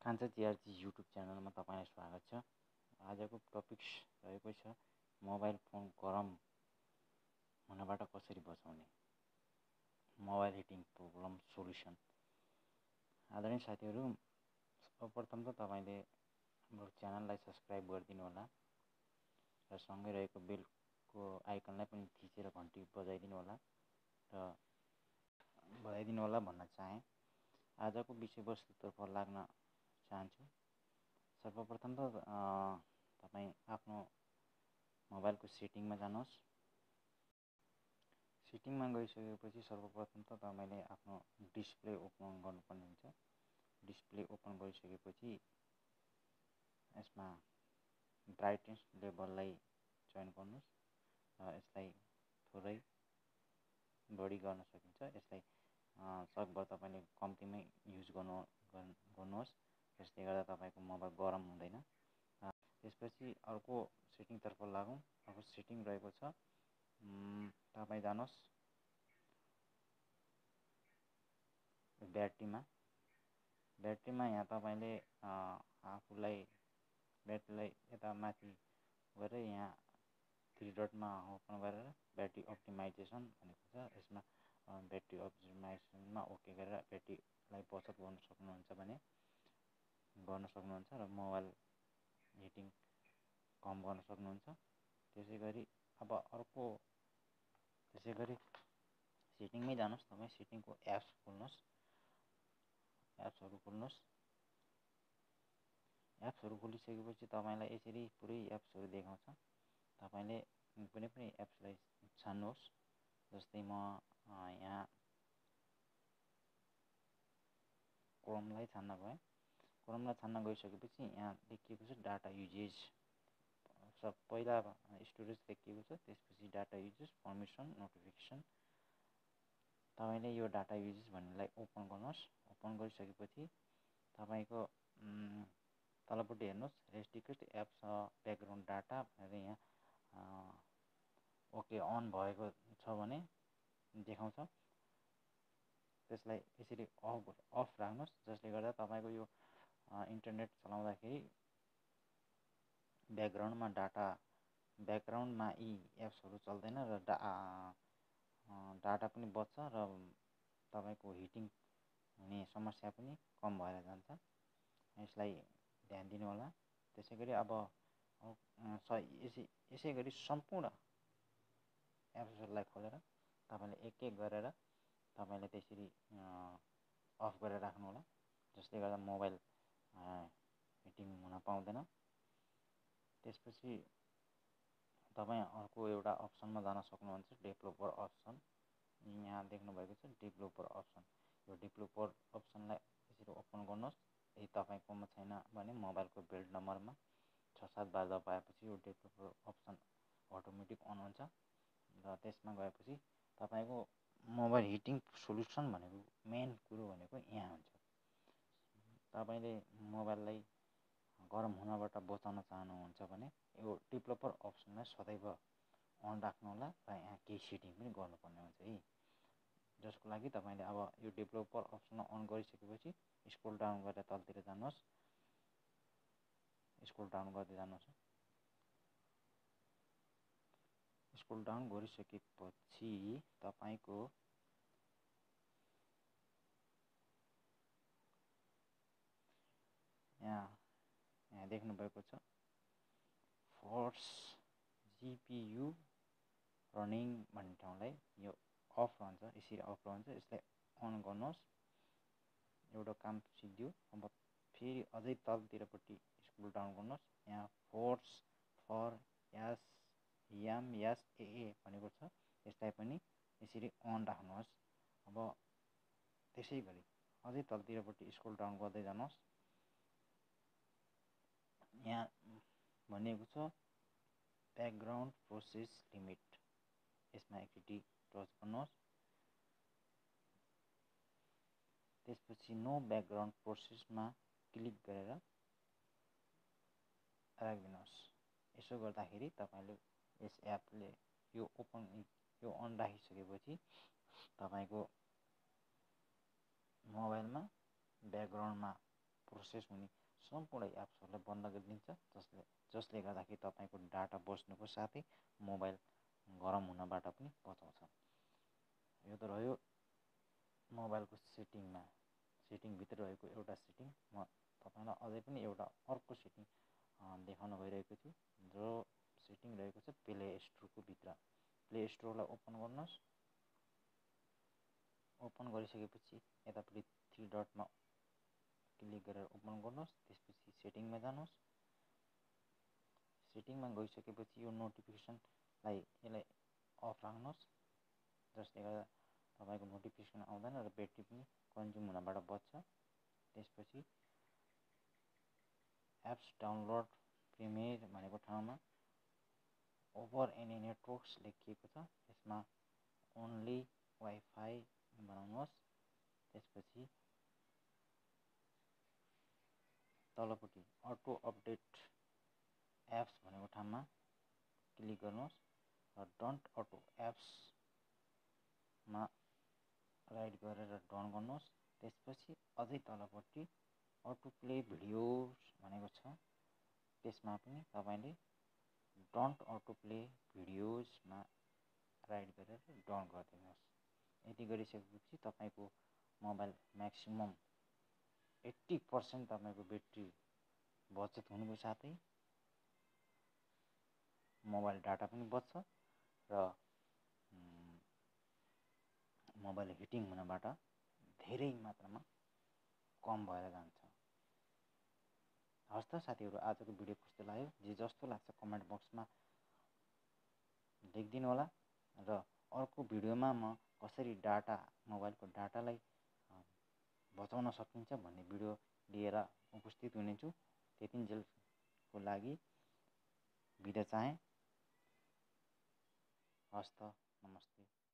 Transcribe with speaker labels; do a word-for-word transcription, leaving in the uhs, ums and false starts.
Speaker 1: कान्छा टिआरजी युट्युब च्यानलमा तपाईँलाई स्वागत छ। आजको टपिक्स रहेको छ मोबाइल फोन गरम हुनबाट कसरी बचाउने, मोबाइल हिटिङ प्रब्लम सोल्युसन। आदरणीय साथीहरू, सर्वप्रथम त तपाईँले हाम्रो च्यानललाई सब्सक्राइब गरिदिनु होला र सँगै रहेको बेलको आइकनलाई पनि थिचेर घन्टी बजाइदिनु होला र बजाइदिनु होला भन्न चाहेँ। आजको विषयवस्तुतर्फ लाग्न चाहन्छु। सर्वप्रथम त तपाईँ आफ्नो मोबाइलको सेटिङमा जानुहोस्। सेटिङमा गइसकेपछि सर्वप्रथम त तपाईँले आफ्नो डिस्प्ले ओपन गर्नुपर्ने हुन्छ। डिस्प्ले ओपन गरिसकेपछि यसमा ब्राइटनेस लेभललाई चयन गर्नुहोस् र यसलाई थोरै बढी गर्न सकिन्छ। यसलाई सकभर तपाईँले कम्तीमै युज गर्नु गर्नुहोस्, जसले गर्दा तपाईँको मोबाइल गरम हुँदैन। त्यसपछि अर्को सेटिङतर्फ लागौँ। अर्को सेटिङ रहेको छ, तपाईँ जानुहोस् ब्याट्रीमा। ब्याट्रीमा यहाँ तपाईँले आफूलाई ब्याट्रीलाई यता माथि गरेर यहाँ थ्री डटमा ओपन गरेर ब्याट्री अप्टिमाइजेसन भनेको छ, यसमा ब्याट्री अप्टिमाइजेसनमा ओके गरेर ब्याट्रीलाई बचत गर्न सक्नुहुन्छ भने गर्न सक्नुहुन्छ र मोबाइल हिटिङ कम गर्न सक्नुहुन्छ। त्यसै गरी अब अर्को त्यसै गरी सेटिङमै जानुहोस्। तपाईँ सेटिङको एप्स खोल्नुहोस् एप्सहरू खोल्नुहोस् एप्सहरू खोलिसकेपछि तपाईँलाई यसरी पुरै एप्सहरू देखाउँछ। तपाईँले कुनै पनि एप्सलाई छान्नुहोस्। जस्तै म यहाँ क्रोमलाई छान्न गएँ। क्रोमलाई छान्न गइसकेपछि यहाँ लेखिएको छ डाटा युजेज। सब पहिला स्टोरेज लेखिएको छ, त्यसपछि डाटा युजेस, पर्मिसन, नोटिफिकेसन। तपाईँले यो डाटा युजेस भन्नेलाई ओपन गर्नुहोस्। ओपन गरिसकेपछि तपाईँको तलपट्टि हेर्नुहोस्, रेस्ट्रिक्टेड एप्स ब्याकग्राउन्ड डाटा भनेर यहाँ ओके अन भएको छ भने देखाउँछ। त्यसलाई यसरी अफ अफ राख्नुहोस्, जसले गर्दा तपाईँको यो इन्टरनेट चलाउँदाखेरि ब्याकग्राउन्डमा डाटा ब्याकग्राउन्डमा यी एप्सहरू चल्दैन र डा डाटा पनि बच्छ र तपाईँको हिटिङ हुने समस्या पनि कम भएर जान्छ। यसलाई ध्यान दिनु होला। त्यसै गरी अब यसै यसै गरी सम्पूर्ण एप्सहरूलाई खोलेर तपाईँले एक एक गरेर तपाईँले त्यसरी अफ गरेर राख्नु होला, जसले गर्दा मोबाइल हिटिङ हुन पाउँदैन। त्यसपछि तपाईँ अर्को एउटा अप्सनमा जान सक्नुहुन्छ, डेभलोपर अप्सन। यहाँ देख्नुभएको छ डेभलोपर अप्सन। यो डेभलोपर अप्सनलाई यसरी ओपन गर्नुहोस्। यदि तपाईँकोमा छैन भने मोबाइलको बिल्ड नम्बरमा छ सात बार दबाएपछि यो डेभलोपर अप्सन अटोमेटिक अन हुन्छ र त्यसमा गएपछि तपाईँको मोबाइल हिटिङ सोल्युसन भनेको मेन कुरो भनेको यहाँ हुन्छ। तपाईँले मोबाइललाई गरम हुनबाट बचाउन चाहनुहुन्छ भने यो डेभलोपर अप्सनलाई सदैव अन राख्नु होला र यहाँ केही सेटिङ पनि गर्नुपर्ने हुन्छ है, जसको लागि तपाईँले अब यो डेभलोपर अप्सनलाई अन गरिसकेपछि स्क्रोल डाउन गरेर तलतिर जानुहोस्। स्क्रोल डाउन गर्दै जानुहोस्। स्क्रोल डाउन गरिसकेपछि तपाईँको यहाँ यहाँ देख्नुभएको छ फोर्स जिपियु रनिङ भन्ने ठाउँलाई यो अफ रहन्छ, यसरी अफ रहन्छ। यसलाई अन गर्नुहोस्। एउटा काम सिद्धियो। अब फेरि अझै तलतिरपट्टि स्क्रोल डाउन गर्नुहोस्। यहाँ force four S M S A A भनेको छ, यसलाई पनि यसरी अन राख्नुहोस्। अब त्यसै गरी अझै तलतिरपट्टि स्क्रोल डाउन गर्दै जानुहोस्। यहाँ भनिएको छ ब्याकग्राउन्ड प्रोसेस लिमिट, यसमा एकचोटि टच गर्नुहोस्। त्यसपछि नो ब्याकग्राउन्ड प्रोसेसमा क्लिक गरेर राखिदिनुहोस्। यसो गर्दाखेरि तपाईँले यस एपले यो ओपन यो अन राखिसकेपछि तपाईँको मोबाइलमा ब्याकग्राउन्डमा प्रोसेस हुने सम्पूर्ण एप्सहरूलाई बन्द गरिदिन्छ, जसले जसले गर्दाखेरि तपाईँको डाटा बस्नुको साथै मोबाइल गरम हुनबाट पनि बचाउँछ। यो त रह्यो मोबाइलको सेटिङमा सेटिङभित्र रहेको एउटा सेटिङ। म तपाईँलाई अझै पनि एउटा अर्को सेटिङ देखाउन गइरहेको छु, जो सेटिङ रहेको छ प्ले स्टोरको भित्र। प्ले स्टोरलाई ओपन गर्नुहोस्। ओपन गरिसकेपछि यतापट्टि थ्री डटमा क्लिक गरेर ओपन गर्नुहोस्। त्यसपछि सेटिङमा जानुहोस्। सेटिङमा गइसकेपछि यो नोटिफिकेसनलाई यसलाई अफ राख्नुहोस्, जसले गर्दा तपाईँको नोटिफिकेसन आउँदैन र ब्याट्री पनि कन्ज्युम हुनबाट बच्छ। त्यसपछि एप्स डाउनलोड प्रिमियर भनेको ठाउँमा ओभर एनी नेटवर्क्स लेखिएको छ, यसमा ओन्ली वाइफाई बनाउनुहोस्। त्यसपछि तलपट्टि अटो अपडेट एप्स भनेको ठाउँमा क्लिक गर्नुहोस् र डन्ट अटो एप्समा राइट गरेर डन गर्नुहोस्। त्यसपछि अझै तलपट्टि अटो प्ले भिडियोज भनेको छ, त्यसमा पनि तपाईँले डन्ट अटो प्ले भिडियोजमा राइट गरेर डन गरिदिनुहोस्। यति गरिसकेपछि तपाईँको मोबाइल म्याक्सिमम एट्टी पर्सेन्ट तपाईँको ब्याट्री बचत हुनुको साथै मोबाइल डाटा पनि बच्छ र मोबाइल हिटिङ हुनबाट धेरै मात्रामा कम भएर जान्छ। हस् त साथीहरू, आजको भिडियो कस्तो लाग्यो, जे जस्तो लाग्छ कमेन्ट बक्समा लेखिदिनु होला र अर्को भिडियोमा म कसरी डाटा मोबाइलको डाटालाई बचाउन सकिन्छ भन्ने भिडियो लिएर उपस्थित हुनेछु। त्यतिन्जेलको लागि बिदा चाहेँ। हस् त, नमस्ते।